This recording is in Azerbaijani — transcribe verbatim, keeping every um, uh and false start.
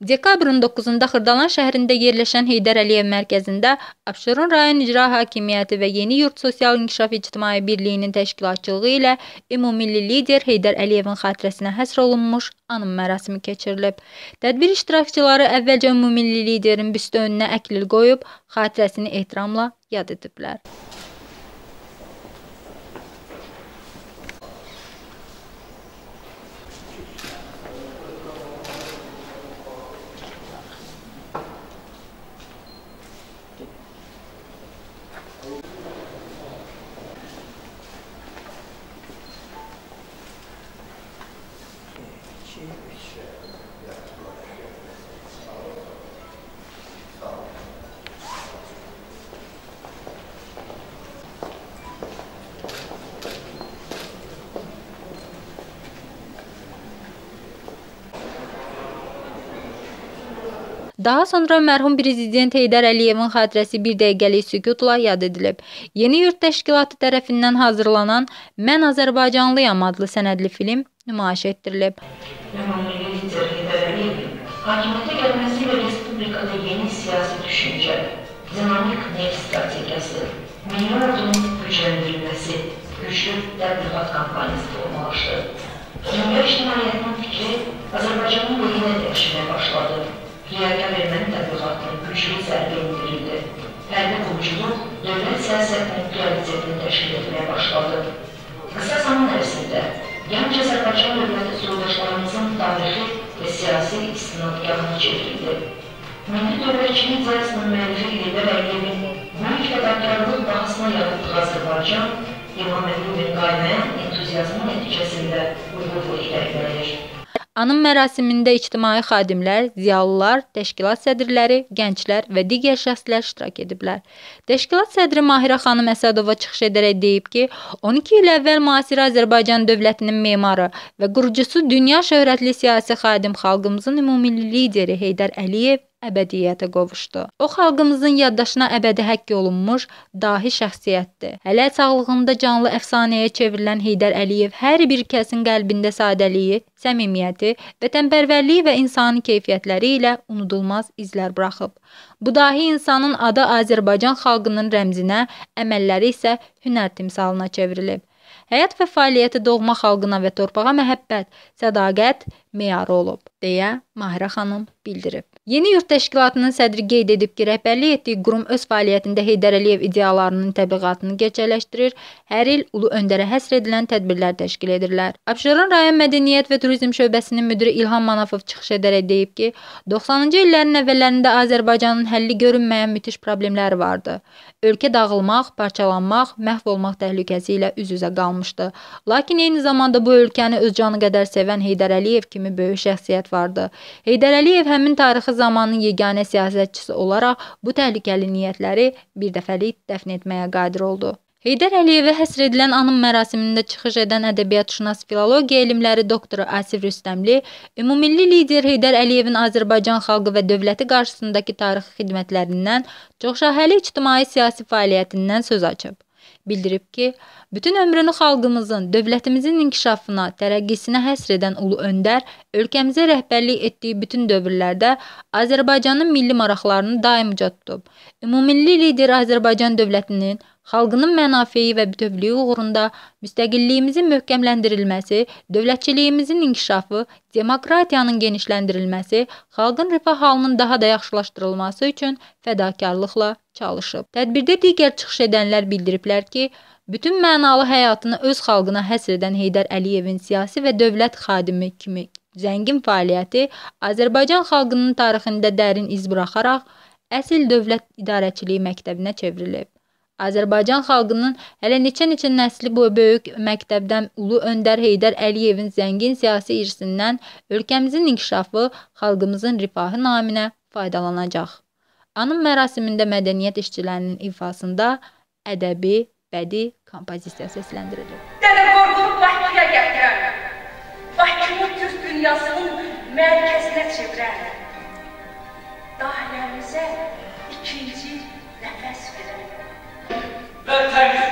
Dekabrın doqquzunda Xırdalan şəhərində yerləşən Heydər Əliyev mərkəzində Abşeron rayon İcra Hakimiyyəti və Yeni Yurt Sosial İnkişaf İctimai Birliyinin təşkilatçılığı ilə ümummilli lider Heydər Əliyevin xatirəsinə həsr olunmuş anım mərasimi keçirilib. Tədbir iştirakçıları əvvəlcə ümummilli liderin büstü önünə əklil qoyub, xatirəsini ehtiramla yad ediblər. Daha sonra mərhum prezident Heydər Əliyevin xatirəsi bir dəqiqəlik sükutla yad edilib. Yeni Yurt Təşkilatı tərəfindən hazırlanan Mən Azərbaycanlıyam adlı sənədli film nümayiş etdirilib. Ümummilli lider Heydər Əliyevin hakimiyyətə gəlməsi və Respublikada yeni siyasi düşüncə, dinamik neft strategiyası, milli ordunun gücləndirilməsi, güclü təbliğat kampaniyası olmalıdır. Dünya ictimaiyyətinin fikri Azərbaycanın boyuna dəyişməyə başladı. Riyakar erməni təbliğatının güclü zərbə indirildi. Hərbi quruculuq dövlət siyasətinin prioritetini təşkil etməyə başladı. Qısa zaman ərzində yalnız Azərbaycan dövləti soydaşlarımızın tarixi və siyasi istinadgahına çevrildi. Milli dövlətçilik ideyasının müəllifi Heydər Əliyevin böyük fədakarlıq bahasına yaratdığı Azərbaycan, İlham Əliyevin qaynayan entuziyazmın nəticəsində uğurla irəliləyir. Anım mərasimində ictimai xadimlər, ziyalılar, təşkilat sədrləri, gənclər və digər şəxslər iştirak ediblər. Təşkilat sədri Mahirə xanım Əsədova çıxış edərək deyib ki, on iki il əvvəl müasir Azərbaycan dövlətinin memarı və qurucusu dünya şöhrətli siyasi xadim xalqımızın ümummilli lideri Heydər Əliyev əbədiyyətə qovuşdu. O, xalqımızın yaddaşına əbədi həkk olunmuş dahi şəxsiyyətdir. Hələ sağlığında canlı əfsanəyə çevrilən Heydər Əliyev hər bir kəsin qəlbində sadəliyi, səmimiyyəti, vətənpərvərliyi və insani keyfiyyətləri ilə unudulmaz izlər buraxıb. Bu dahi insanın adı Azərbaycan xalqının rəmzinə, əməlləri isə hünər timsalına çevrilib. Həyat və fəaliyyəti doğma xalqına və torpağa məhəbbət, sədaqət meyarı olub, deyə Mahirə xanım bildirib. Yeni Yurt Təşkilatının sədri qeyd edib ki, rəhbərlik etdiyi qurum öz fəaliyyətində Heydər Əliyev ideyalarının təbliğatını gerçəkləşdirir, hər il ulu öndərə həsr edilən tədbirlər təşkil edirlər. Abşeron rayon Mədəniyyət və Turizm şöbəsinin müdiri İlham Manafov çıxış edərək deyib ki, doxsanıncı illərin əvvəllərində Azərbaycanın həlli görünməyən müthiş problemləri vardı. Ölkə dağılmaq, parçalanmaq, məhv olmaq təhlükəsi ilə üz-üzə qalmışdı. Lakin eyni zamanda bu ölkəni öz canı qədər sevən Heydər Əliyev kimi böyük şəxsiyyət vardı. Heydər Əliyev həmin tarixi zamanın yeganə siyasətçisi olaraq bu təhlükəli niyyətləri birdəfəlik dəfn etməyə qadir oldu. Heydər Əliyevə həsr edilən anım mərasimində çıxış edən ədəbiyyatşünas filologiya elmləri doktoru Asif Rüstəmli, ümummilli lider Heydər Əliyevin Azərbaycan xalqı və dövləti qarşısındakı tarixi xidmətlərindən, çoxşaxəli ictimai siyasi fəaliyyətindən söz açıb. Bildirib ki, bütün ömrünü xalqımızın, dövlətimizin inkişafına, tərəqqisinə həsr edən ulu öndər, ölkəmizə rəhbərlik etdiyi bütün dövrlərdə Azərbaycanın milli maraqlarını daimca tutub. Ümummilli lider Azərbaycan dövlətinin, xalqının mənafeyi və bütövlüyü uğrunda müstəqilliyimizin möhkəmləndirilməsi, dövlətçiliyimizin inkişafı, demokratiyanın genişləndirilməsi, xalqın rifah halının daha da yaxşılaşdırılması üçün fədakarlıqla çalışıb. Tədbirdə digər çıxış edənlər bildiriblər ki, bütün mənalı həyatını öz xalqına həsr edən Heydər Əliyevin siyasi və dövlət xadimi kimi zəngin fəaliyyəti Azərbaycan xalqının tarixində dərin iz buraxaraq əsl dövlət idarəçiliyi məktəbinə çevrilib. Azərbaycan xalqının hələ neçə-neçə nəsli bu böyük məktəbdən ulu öndər Heydər Əliyevin zəngin siyasi irsindən ölkəmizin inkişafı, xalqımızın rifahı naminə faydalanacaq. Anım mərasimində mədəniyyət işçilərinin ifasında ədəbi, bədii kompozisiya səsləndirilib. Dədə Qorqunu Bakıya gətirən, Bakını Türk dünyasının mərkəzinə çevirən, dahilərimizə ikinci nəfəs verir. Və təqdir